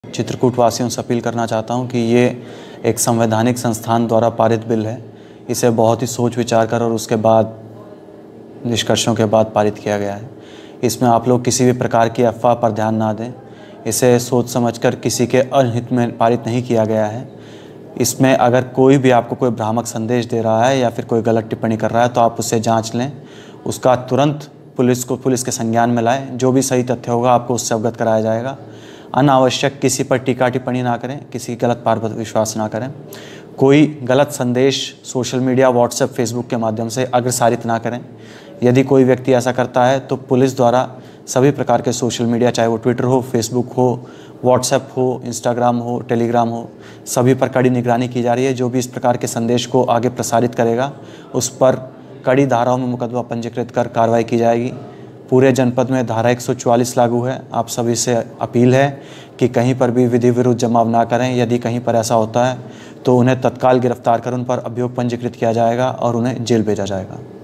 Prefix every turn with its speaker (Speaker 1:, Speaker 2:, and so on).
Speaker 1: चित्रकूट वासियों से अपील करना चाहता हूं कि ये एक संवैधानिक संस्थान द्वारा पारित बिल है। इसे बहुत ही सोच विचार कर और उसके बाद निष्कर्षों के बाद पारित किया गया है। इसमें आप लोग किसी भी प्रकार की अफवाह पर ध्यान ना दें। इसे सोच समझकर किसी के अहित में पारित नहीं किया गया है। इसमें अगर कोई भी आपको कोई भ्रामक संदेश दे रहा है या फिर कोई गलत टिप्पणी कर रहा है तो आप उससे जांच लें, उसका तुरंत पुलिस के संज्ञान में लाएं। जो भी सही तथ्य होगा आपको उससे अवगत कराया जाएगा। अनावश्यक किसी पर टीका टिप्पणी ना करें, किसी गलत बात पर विश्वास ना करें। कोई गलत संदेश सोशल मीडिया, व्हाट्सएप, फेसबुक के माध्यम से अग्रसारित ना करें। यदि कोई व्यक्ति ऐसा करता है तो पुलिस द्वारा सभी प्रकार के सोशल मीडिया, चाहे वो ट्विटर हो, फेसबुक हो, व्हाट्सएप हो, इंस्टाग्राम हो, टेलीग्राम हो, सभी पर कड़ी निगरानी की जा रही है। जो भी इस प्रकार के संदेश को आगे प्रसारित करेगा उस पर कड़ी धाराओं में मुकदमा पंजीकृत कर कार्रवाई की जाएगी। पूरे जनपद में धारा 144 लागू है। आप सभी से अपील है कि कहीं पर भी विधि विरुद्ध जमाव ना करें। यदि कहीं पर ऐसा होता है तो उन्हें तत्काल गिरफ्तार कर उन पर अभियोग पंजीकृत किया जाएगा और उन्हें जेल भेजा जाएगा।